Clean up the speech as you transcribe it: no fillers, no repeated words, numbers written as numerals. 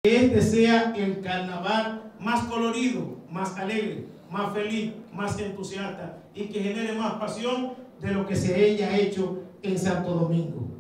Que este sea el carnaval más colorido, más alegre, más feliz, más entusiasta y que genere más pasión de lo que se haya hecho en Santo Domingo.